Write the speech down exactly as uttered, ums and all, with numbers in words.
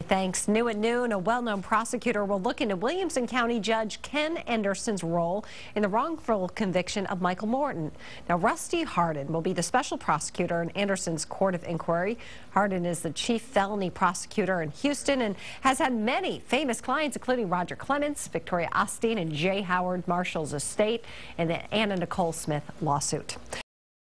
Thanks. New at noon, a well-known prosecutor will look into Williamson County Judge Ken Anderson's role in the wrongful conviction of Michael Morton. Now, Rusty Hardin will be the special prosecutor in Anderson's court of inquiry. Hardin is the chief felony prosecutor in Houston and has had many famous clients, including Roger Clements, Victoria Osteen, and J. Howard Marshall's estate, and the Anna Nicole Smith lawsuit.